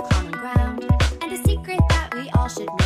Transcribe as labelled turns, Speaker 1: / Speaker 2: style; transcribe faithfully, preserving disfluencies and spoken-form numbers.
Speaker 1: common ground, and a secret that we all should know.